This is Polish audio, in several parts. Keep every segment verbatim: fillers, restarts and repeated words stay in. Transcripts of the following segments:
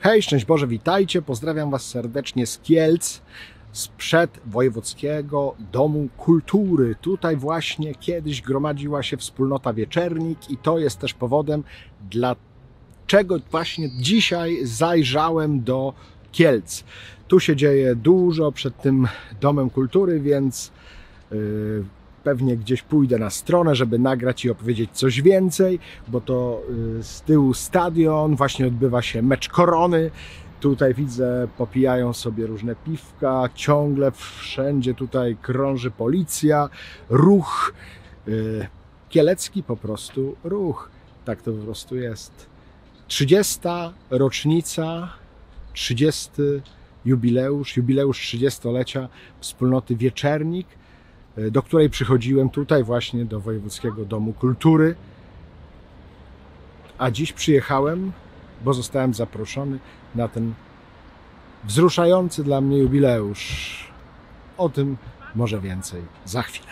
Hej, szczęść Boże, witajcie, pozdrawiam Was serdecznie z Kielc, sprzed Wojewódzkiego Domu Kultury. Tutaj właśnie kiedyś gromadziła się wspólnota Wieczernik i to jest też powodem, dlaczego właśnie dzisiaj zajrzałem do Kielc. Tu się dzieje dużo przed tym Domem Kultury, więc yy, pewnie gdzieś pójdę na stronę, żeby nagrać i opowiedzieć coś więcej, bo to z tyłu stadion, właśnie odbywa się mecz Korony. Tutaj widzę, popijają sobie różne piwka, ciągle wszędzie tutaj krąży policja, ruch, yy, kielecki po prostu ruch. Tak to po prostu jest. trzydziesta rocznica, trzydziesty jubileusz, jubileusz trzydziestolecia wspólnoty Wieczernik, do której przychodziłem tutaj właśnie do Wojewódzkiego Domu Kultury. A dziś przyjechałem, bo zostałem zaproszony na ten wzruszający dla mnie jubileusz. O tym może więcej za chwilę.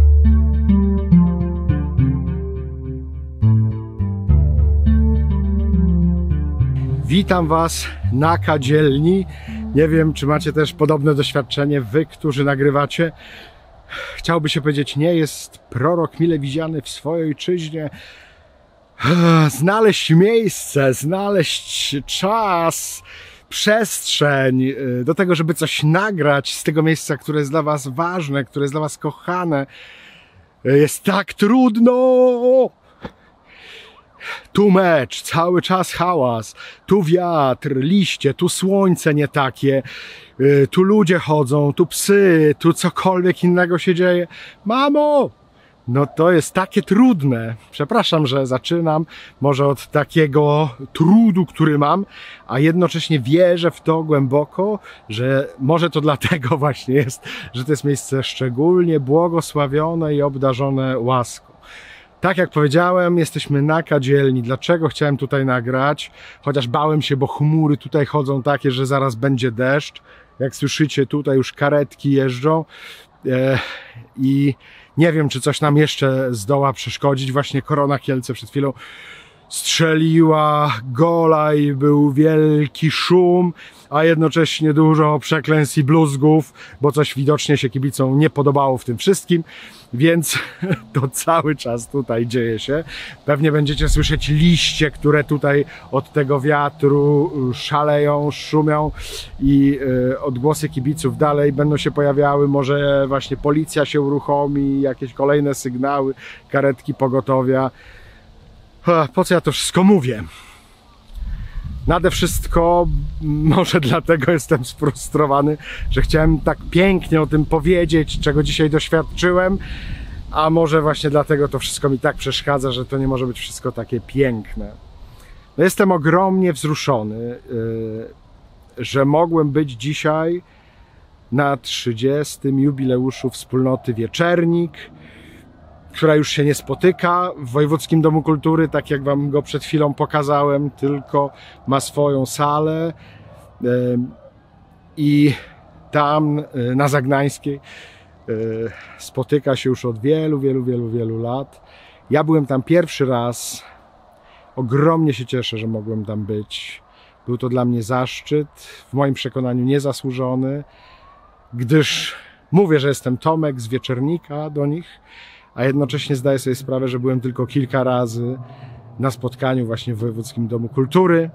Witam Was na kadzielni. Nie wiem, czy macie też podobne doświadczenie, Wy, którzy nagrywacie. Chciałby się powiedzieć, nie jest prorok mile widziany w swojej ojczyźnie. Znaleźć miejsce, znaleźć czas, przestrzeń do tego, żeby coś nagrać z tego miejsca, które jest dla Was ważne, które jest dla Was kochane. Jest tak trudno. Tu mecz, cały czas hałas, tu wiatr, liście, tu słońce nie takie, tu ludzie chodzą, tu psy, tu cokolwiek innego się dzieje. Mamo! No to jest takie trudne. Przepraszam, że zaczynam może od takiego trudu, który mam, a jednocześnie wierzę w to głęboko, że może to dlatego właśnie jest, że to jest miejsce szczególnie błogosławione i obdarzone łaską. Tak jak powiedziałem, jesteśmy na kadzielni. Dlaczego chciałem tutaj nagrać? Chociaż bałem się, bo chmury tutaj chodzą takie, że zaraz będzie deszcz. Jak słyszycie, tutaj już karetki jeżdżą e, i nie wiem, czy coś nam jeszcze zdoła przeszkodzić. Właśnie Korona Kielce przed chwilą strzeliła gola i był wielki szum, a jednocześnie dużo przekleństw i bluzgów, bo coś widocznie się kibicom nie podobało w tym wszystkim, więc to cały czas tutaj dzieje się. Pewnie będziecie słyszeć liście, które tutaj od tego wiatru szaleją, szumią i y, odgłosy kibiców dalej będą się pojawiały. Może właśnie policja się uruchomi, jakieś kolejne sygnały, karetki pogotowia. Po co ja to wszystko mówię? Nade wszystko może dlatego jestem sfrustrowany, że chciałem tak pięknie o tym powiedzieć, czego dzisiaj doświadczyłem, a może właśnie dlatego to wszystko mi tak przeszkadza, że to nie może być wszystko takie piękne. No jestem ogromnie wzruszony, że mogłem być dzisiaj na trzydziestym jubileuszu wspólnoty Wieczernik, która już się nie spotyka w Wojewódzkim Domu Kultury, tak jak Wam go przed chwilą pokazałem, tylko ma swoją salę i tam na Zagnańskiej spotyka się już od wielu, wielu, wielu, wielu lat. Ja byłem tam pierwszy raz, ogromnie się cieszę, że mogłem tam być. Był to dla mnie zaszczyt, w moim przekonaniu niezasłużony, gdyż mówię, że jestem Tomek z Wieczernika do nich, a jednocześnie zdaję sobie sprawę, że byłem tylko kilka razy na spotkaniu właśnie w Wojewódzkim Domu Kultury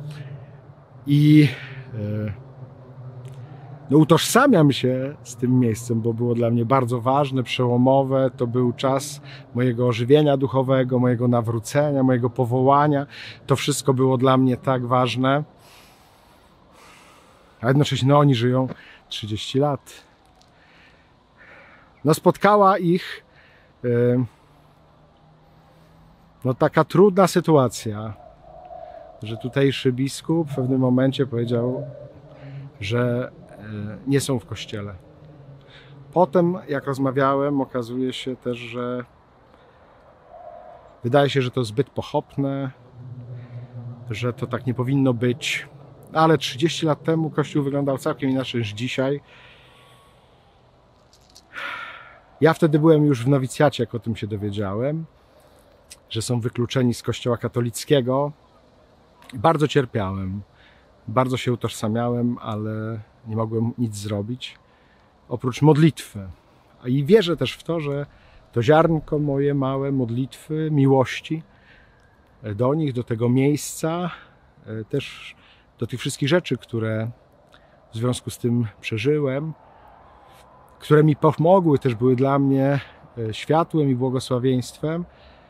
i e, no, utożsamiam się z tym miejscem, bo było dla mnie bardzo ważne, przełomowe. To był czas mojego ożywienia duchowego, mojego nawrócenia, mojego powołania. To wszystko było dla mnie tak ważne, a jednocześnie no, oni żyją trzydzieści lat. No, spotkała ich no taka trudna sytuacja, że tutejszy biskup w pewnym momencie powiedział, że nie są w kościele. Potem, jak rozmawiałem, okazuje się też, że wydaje się, że to zbyt pochopne, że to tak nie powinno być, ale trzydzieści lat temu Kościół wyglądał całkiem inaczej niż dzisiaj. Ja wtedy byłem już w nowicjacie, jak o tym się dowiedziałem, że są wykluczeni z Kościoła katolickiego. Bardzo cierpiałem. Bardzo się utożsamiałem, ale nie mogłem nic zrobić oprócz modlitwy. I wierzę też w to, że to ziarnko moje małe modlitwy, miłości do nich, do tego miejsca, też do tych wszystkich rzeczy, które w związku z tym przeżyłem, które mi pomogły, też były dla mnie światłem i błogosławieństwem,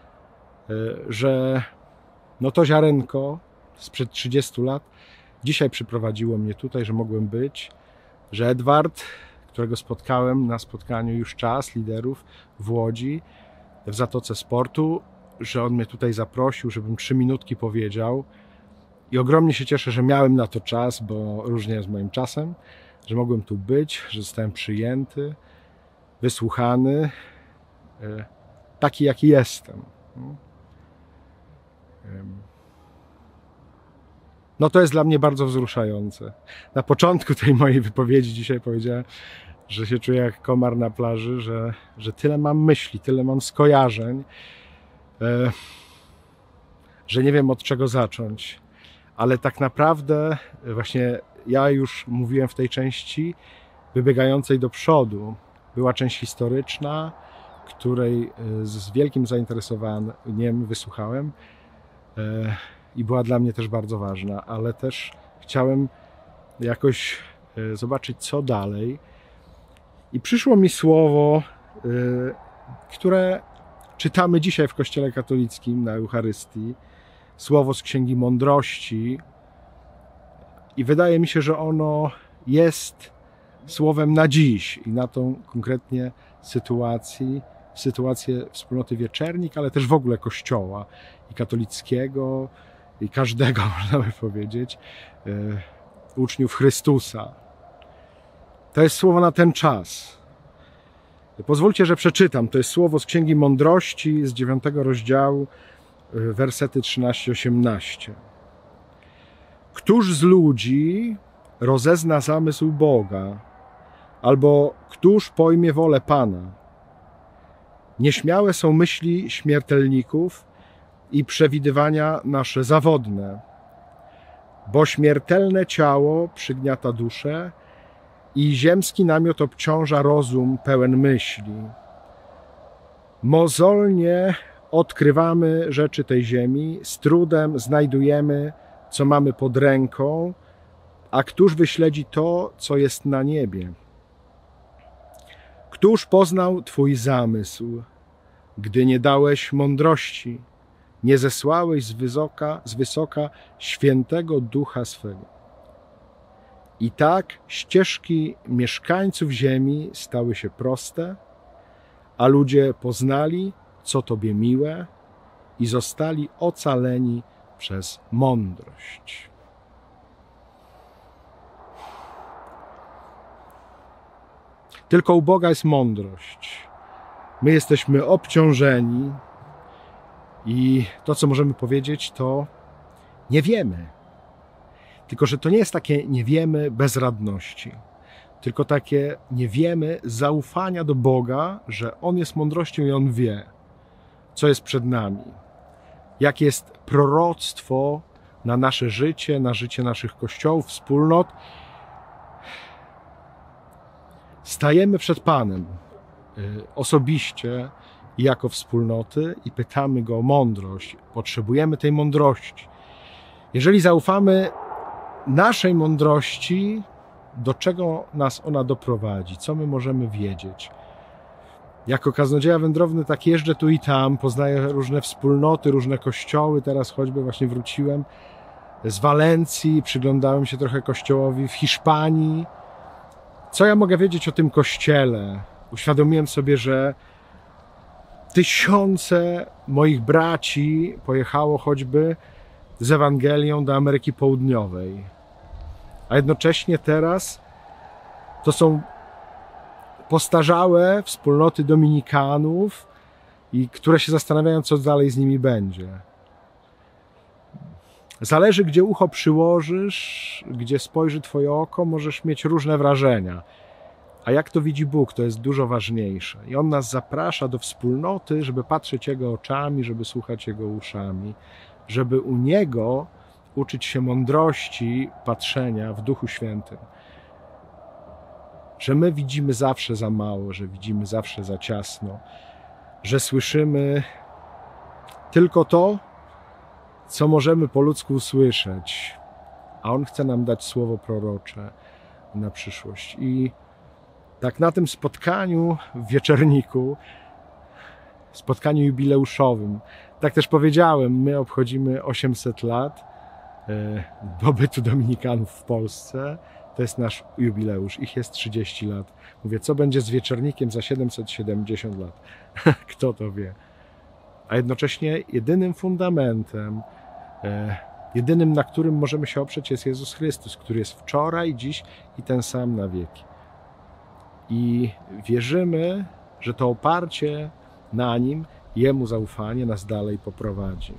że no to ziarenko sprzed trzydziestu lat dzisiaj przyprowadziło mnie tutaj, że mogłem być, że Edward, którego spotkałem na spotkaniu Już Czas liderów w Łodzi, w Zatoce Sportu, że on mnie tutaj zaprosił, żebym trzy minutki powiedział. I ogromnie się cieszę, że miałem na to czas, bo różnie jest moim czasem, że mogłem tu być, że zostałem przyjęty, wysłuchany, taki jaki jestem. No to jest dla mnie bardzo wzruszające. Na początku tej mojej wypowiedzi dzisiaj powiedziałem, że się czuję jak komar na plaży, że, że tyle mam myśli, tyle mam skojarzeń, e, że nie wiem od czego zacząć. Ale tak naprawdę właśnie ja już mówiłem w tej części wybiegającej do przodu. Była część historyczna, której z wielkim zainteresowaniem wysłuchałem e, i była dla mnie też bardzo ważna, ale też chciałem jakoś zobaczyć, co dalej. I przyszło mi słowo, które czytamy dzisiaj w Kościele katolickim na Eucharystii, słowo z Księgi Mądrości, i wydaje mi się, że ono jest słowem na dziś i na tą konkretnie sytuację, sytuację wspólnoty Wieczernik, ale też w ogóle Kościoła i katolickiego, i każdego, można by powiedzieć, uczniów Chrystusa. To jest słowo na ten czas. Pozwólcie, że przeczytam. To jest słowo z Księgi Mądrości z dziewiątego rozdziału, wersety trzynaście osiemnaście. Któż z ludzi rozezna zamysł Boga, albo któż pojmie wolę Pana? Nieśmiałe są myśli śmiertelników i przewidywania nasze zawodne, bo śmiertelne ciało przygniata duszę i ziemski namiot obciąża rozum pełen myśli. Mozolnie odkrywamy rzeczy tej ziemi, z trudem znajdujemy, co mamy pod ręką, a któż wyśledzi to, co jest na niebie? Któż poznał Twój zamysł, gdy nie dałeś mądrości, nie zesłałeś z wysoka, z wysoka świętego Ducha swego? I tak ścieżki mieszkańców ziemi stały się proste, a ludzie poznali, co Tobie miłe, i zostali ocaleni przez mądrość. Tylko u Boga jest mądrość. My jesteśmy obciążeni i to, co możemy powiedzieć, to nie wiemy. Tylko że to nie jest takie nie wiemy bezradności, tylko takie nie wiemy zaufania do Boga, że On jest mądrością i On wie, co jest przed nami. Jakie jest proroctwo na nasze życie, na życie naszych kościołów, wspólnot. Stajemy przed Panem osobiście i jako wspólnoty i pytamy Go o mądrość. Potrzebujemy tej mądrości. Jeżeli zaufamy naszej mądrości, do czego nas ona doprowadzi, co my możemy wiedzieć. Jako kaznodzieja wędrowny tak jeżdżę tu i tam, poznaję różne wspólnoty, różne kościoły. Teraz choćby właśnie wróciłem z Walencji, przyglądałem się trochę kościołowi w Hiszpanii. Co ja mogę wiedzieć o tym kościele? Uświadomiłem sobie, że tysiące moich braci pojechało choćby z Ewangelią do Ameryki Południowej. A jednocześnie teraz to są postarzałe wspólnoty dominikanów, i które się zastanawiają, co dalej z nimi będzie. Zależy, gdzie ucho przyłożysz, gdzie spojrzy Twoje oko, możesz mieć różne wrażenia. A jak to widzi Bóg, to jest dużo ważniejsze. I On nas zaprasza do wspólnoty, żeby patrzeć Jego oczami, żeby słuchać Jego uszami, żeby u Niego uczyć się mądrości patrzenia w Duchu Świętym. Że my widzimy zawsze za mało, że widzimy zawsze za ciasno, że słyszymy tylko to, co możemy po ludzku usłyszeć, a On chce nam dać słowo prorocze na przyszłość. I tak na tym spotkaniu w Wieczerniku, spotkaniu jubileuszowym, tak też powiedziałem, my obchodzimy osiemset lat pobytu Dominikanów w Polsce. To jest nasz jubileusz. Ich jest trzydzieści lat. Mówię, co będzie z Wieczernikiem za siedemset siedemdziesiąt lat? Kto to wie? A jednocześnie jedynym fundamentem, jedynym, na którym możemy się oprzeć, jest Jezus Chrystus, który jest wczoraj, dziś i ten sam na wieki. I wierzymy, że to oparcie na Nim, Jemu zaufanie nas dalej poprowadzi.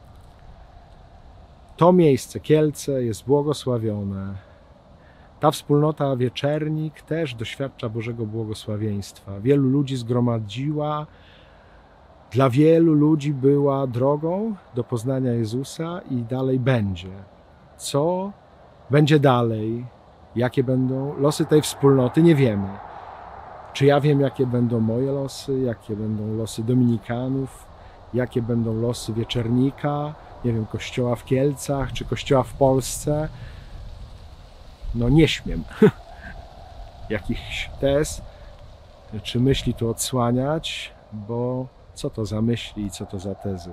To miejsce, Kielce, jest błogosławione. Ta wspólnota Wieczernik też doświadcza Bożego błogosławieństwa. Wielu ludzi zgromadziła, dla wielu ludzi była drogą do poznania Jezusa i dalej będzie. Co będzie dalej? Jakie będą losy tej wspólnoty? Nie wiemy. Czy ja wiem, jakie będą moje losy, jakie będą losy Dominikanów, jakie będą losy Wieczernika, nie wiem, kościoła w Kielcach, czy kościoła w Polsce? No nie śmiem jakichś tez czy myśli tu odsłaniać, bo co to za myśli i co to za tezy.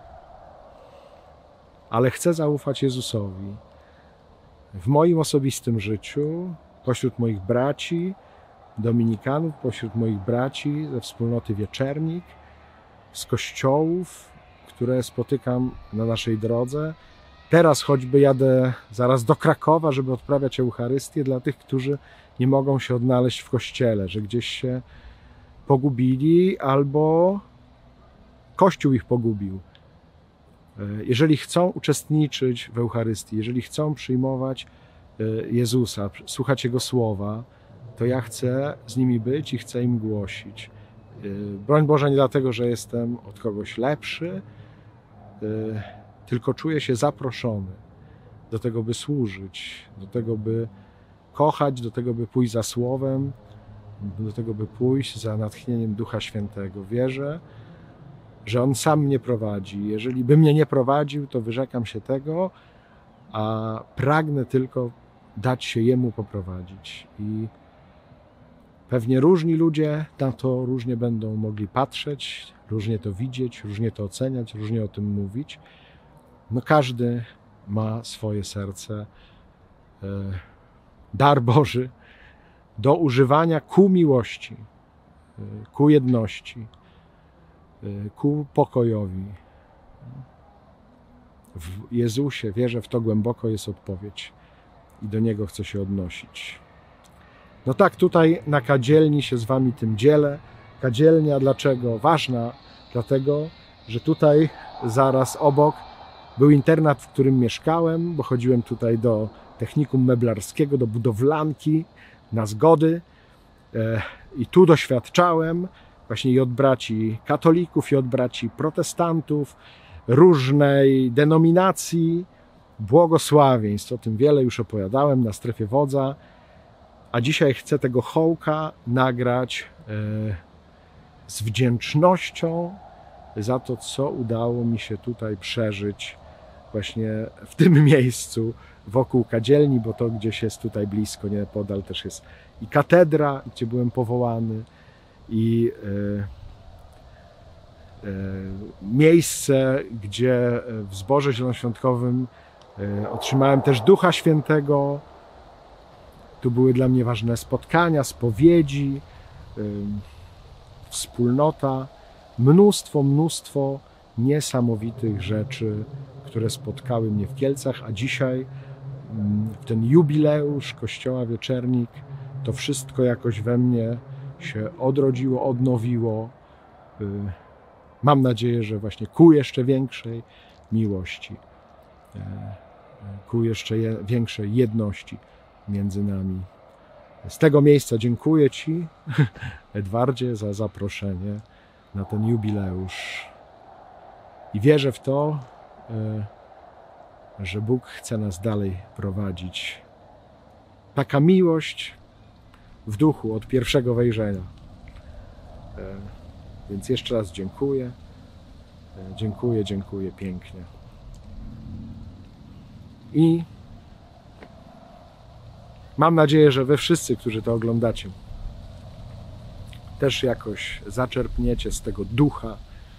Ale chcę zaufać Jezusowi w moim osobistym życiu, pośród moich braci Dominikanów, pośród moich braci ze wspólnoty Wieczernik, z kościołów, które spotykam na naszej drodze. Teraz choćby jadę zaraz do Krakowa, żeby odprawiać Eucharystię dla tych, którzy nie mogą się odnaleźć w kościele, że gdzieś się pogubili albo Kościół ich pogubił. Jeżeli chcą uczestniczyć w Eucharystii, jeżeli chcą przyjmować Jezusa, słuchać Jego słowa, to ja chcę z nimi być i chcę im głosić. Broń Boże, nie dlatego, że jestem od kogoś lepszy, tylko czuję się zaproszony do tego, by służyć, do tego, by kochać, do tego, by pójść za Słowem, do tego, by pójść za natchnieniem Ducha Świętego. Wierzę, że On sam mnie prowadzi. Jeżeli by mnie nie prowadził, to wyrzekam się tego, a pragnę tylko dać się Jemu poprowadzić. I pewnie różni ludzie na to różnie będą mogli patrzeć, różnie to widzieć, różnie to oceniać, różnie o tym mówić. No każdy ma swoje serce, dar Boży do używania ku miłości, ku jedności, ku pokojowi. W Jezusie, wierzę w to głęboko, jest odpowiedź i do Niego chcę się odnosić. No tak, tutaj na kadzielni się z Wami tym dzielę. Kadzielnia dlaczego? Ważna, dlatego, że tutaj zaraz obok był internat, w którym mieszkałem, bo chodziłem tutaj do technikum meblarskiego, do budowlanki na zgody i tu doświadczałem właśnie i od braci katolików, i od braci protestantów, różnej denominacji, błogosławieństw. O tym wiele już opowiadałem na Strefie Wodza, a dzisiaj chcę tego hołka nagrać z wdzięcznością za to, co udało mi się tutaj przeżyć właśnie w tym miejscu wokół kadzielni, bo to gdzieś jest tutaj blisko, niepodal też jest i katedra, gdzie byłem powołany, i e, e, miejsce, gdzie w zborze zielonoświątkowym e, otrzymałem też Ducha Świętego. Tu były dla mnie ważne spotkania, spowiedzi, e, wspólnota, mnóstwo, mnóstwo niesamowitych rzeczy, które spotkały mnie w Kielcach, a dzisiaj w ten jubileusz Kościoła Wieczernik to wszystko jakoś we mnie się odrodziło, odnowiło. Mam nadzieję, że właśnie ku jeszcze większej miłości, ku jeszcze większej jedności między nami. Z tego miejsca dziękuję Ci, Edwardzie, za zaproszenie na ten jubileusz. I wierzę w to, że Bóg chce nas dalej prowadzić. Taka miłość w duchu od pierwszego wejrzenia. Więc jeszcze raz dziękuję. Dziękuję, dziękuję pięknie. I mam nadzieję, że wy wszyscy, którzy to oglądacie, też jakoś zaczerpniecie z tego ducha,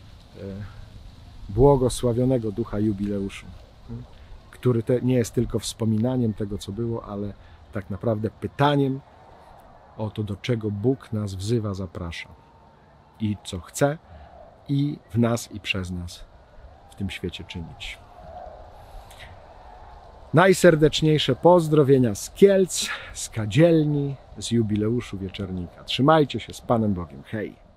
błogosławionego ducha jubileuszu, który te nie jest tylko wspominaniem tego, co było, ale tak naprawdę pytaniem o to, do czego Bóg nas wzywa, zaprasza i co chce i w nas i przez nas w tym świecie czynić. Najserdeczniejsze pozdrowienia z Kielc, z Kadzielni, z jubileuszu Wieczernika. Trzymajcie się, z Panem Bogiem. Hej!